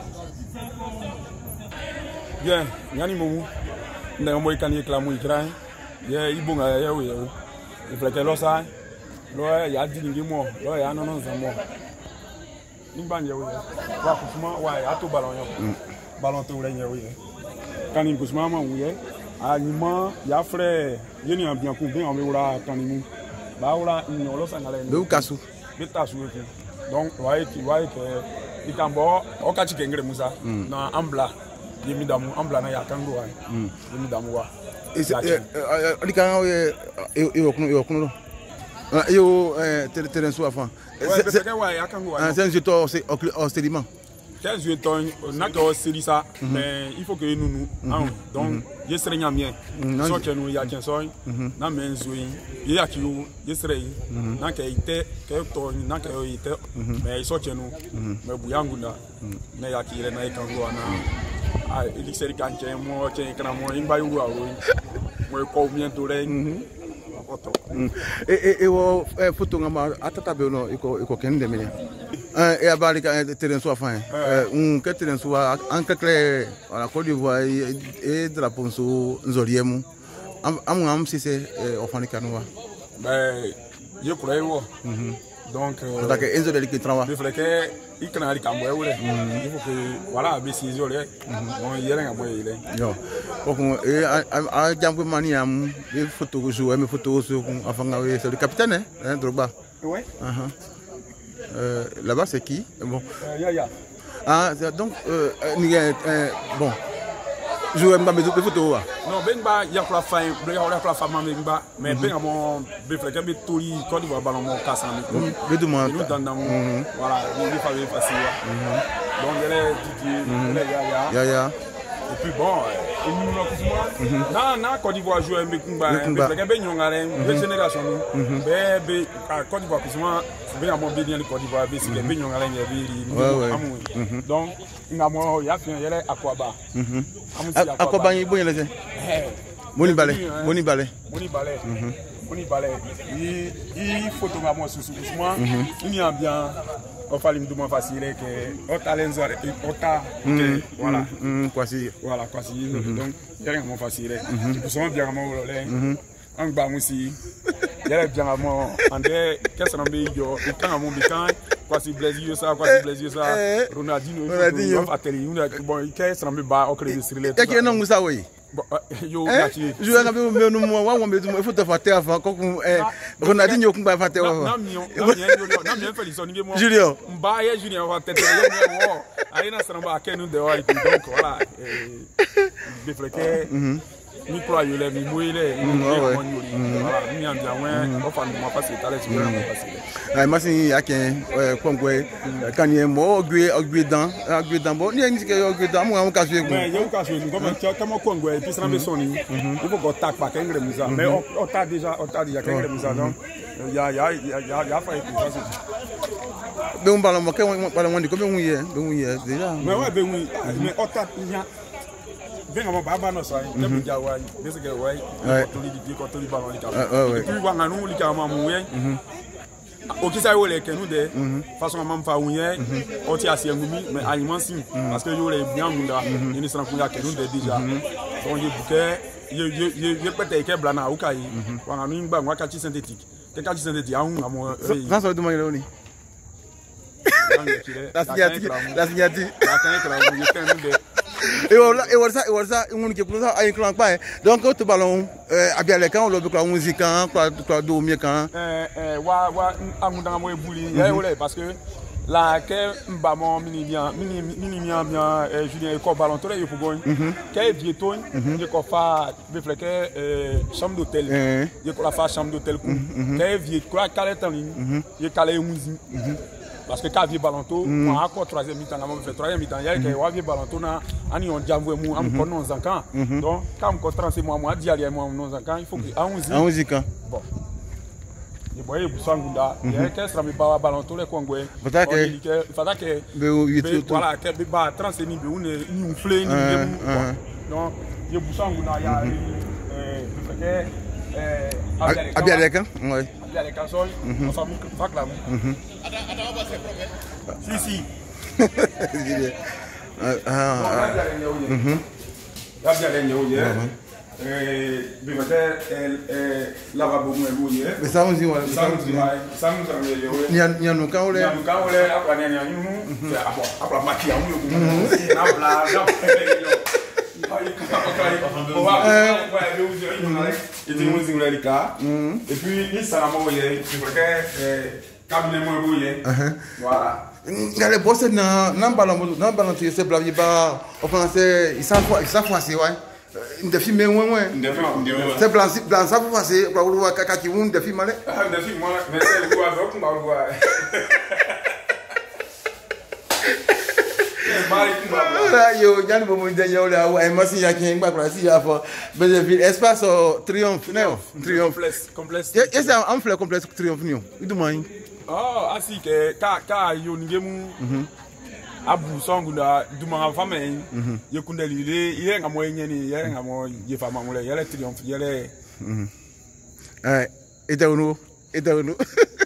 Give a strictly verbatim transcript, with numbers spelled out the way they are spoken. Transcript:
Bien, yani momu. Nda mo ikani kla mo ikran. Ye ibonga ye we. Il faut que l'osa. Lo ya di ngi mo, lo ya no no zamo. Nimba nye we. Wa kusuma wa ya to ballon yo. Ballon to le nye we. Kani kusuma ma we. Aliment ya frère, yeni ambian ku bien on me wala kanimu. Ba wala nyo lo sangale. Do kasu. Beta su e. Donc wa ki wa ke ikambo o ka chikengre musa na ambla. Yemi damu ambla na ya kango wa. Yemi damu wa. Et c'est ali kan e e okunu e okunu. Yo eh terrain so afan. C'est que wa ya kango wa. C'est un jeu au sédiment. quinze jours n'a que série ça mais il faut que nous nous donc je serai nyamien so que nous ya quinze so na menzoui il y a qui je serai na que ite que to na que ite mais so que nous mais buyangunda mais ya qui na ikango na ah il serait quand mo que kana mo imba yu awo mo ko miento le et et photo ngama atata be no iko iko kende mele et abali ka terrain so afan un que terrain so en quelque la Côte d'Ivoire et de la ponso nzoriemu am am si c'est ofani kanwa ben je crois wo donc donc enzo de qui travaille il faut que il kana ali kambo ewe il faut que voilà be si zo le bon yere ngamo ile yo donc et a jambo mani am des photos jouer mes photos sur afanga we c'est le capitaine hein Drogba ouais euh là-bas c'est qui bon ya ya ah donc euh bon jouer mba mes photos wa non ben ba ya kula fa ben ya kula fa ma ben ba mais ben mon be fleke be tori Côte d'Ivoire ballon mon casse en be de moi nous dans voilà il fallait facile donc elle est Didier ya ya ya et puis bon il nous nous na na Côte d'Ivoire jouer be kumba be fleke be nyongare be génération nous be be Côte d'Ivoire kusuma ben mon be bien Côte d'Ivoire be si be nyongare ya be amu donc ngamo ya fin yele akwaba akwaba yi boyen lese moni balé moni balé moni balé moni balé i i photo ngamo susu kusuma ni ambian o fali mduma facile que o talenzo o ta voilà quasi voilà quasi donc yele ngamo facile kusuma bien ngamo le angba musi yele bien ngamo ande qu'est-ce qu'on be yo quand ngamo bikan quasi Brésil ça quasi Brésil ça Ronaldinho Ronaldinho ateli une bon il qu'est-ce qu'on be ba o crédit sur les et que non musa oui yo gati je nga be me no mo wa wo me il faut te faire avant ko Ronaldinho ku ba faté wa na mi na mi na mi Félix on ngemo Julio mba ya Julio wa tete yo mo aina samba kenu de wa donc voilà be fleke ni croit yo le mi moile voilà mi en bien ouais on fa mo passer talent sur moi passer ay masi aken kongwe kanye mo ogwe ogwe dan ogwe dan bo ni en ke ogwe dan mo am ka so mais yo ka so ni comme comme kongwe puis ça me sonne il faut qu'on tape pas kengre musa mais on t'a déjà on t'a déjà kengre musa donc ya ya ya ya fa et ça c'est be on ballon mo ke on ballon on dit comme on y est on y est déjà mais ouais be oui mais on t'a venga mo baba no sai dem jawa bese ke wai to li di ko to li ballon li ka et puis wa nganu li ka ma mu ye o ki sa yo le ke nous de façon mam fa unye o ti asie ngumi mais aliment si parce que yo le bien munda ni sran kunya ke nous de déjà donc je bouquet je je je peut-être ke blana o kai wa nganu ngba ngwa ka chi synthétique ke ka chi synthétique a un amo ça ça demande le ni la signature la signature la signature je t'en de et voilà et voilà et voilà on qui pour ça ay clan pas donc au ballon euh abiale kan lo be kwa musique kan kwa kwa do mi kan euh euh wa wa amunda mo ebuli ya ole parce que la que mba mo mini bien mini mini bien bien Julien ko ballon to le pour gagner que vieton je ko fa be fleke euh chambre d'hôtel je ko la fa chambre d'hôtel que vieux quoi caletan je calé musique parce que quand vieux ballonto on a encore troisième mi-temps on fait troisième mi-temps il y a que wa vieux ballonto na ani on jambo mu am ko non zankan donc quand on trente mois moi di ali moi non zankan il faut que onze onze ans bon et boye busangunda il y a que ça me ba ballonto le kongwe fata que il fata que voilà que ba trente ni be une une flé ni donc il busangunda ya euh fait que abiale kan ouais abiale kan so on fa fa clam si si Ah, ah. La bien les néo eh bimate eh lavabo mu ebuye Mais ça on dit ouais. ça nous dit ça nous a mieux ouais Nya nya no ka ole. nya no ka ole apa nya nya ñu c'est apa apa maki amu yo ku na bla na et puis il s'en a moyen c'est vrai que cabinet mo ebuye voilà. Les boss na na ballon na ballon tu sais bla ba au français ils savent ils savent français ouais. Une fille mais ouais ouais. C'est blanc blanc ça pour passer pour voir caca qui vont des filles malais. Ah des filles moi mais c'est le quoi donc on va voir. Yo ñan bo mo dañu la ay machine ya kin ba ko si ya fo Belleville espace triomphe non triomphe complexe. Yes am fleur complexe triomphe non. Du man. Oh asi ke ka ka yo ngemu. Abu songu na duma fama yin ye kundeli ile ile ngamo yenyeni ye ngamo ye fama mule ye le triomphe ye le eh eta uno eta uno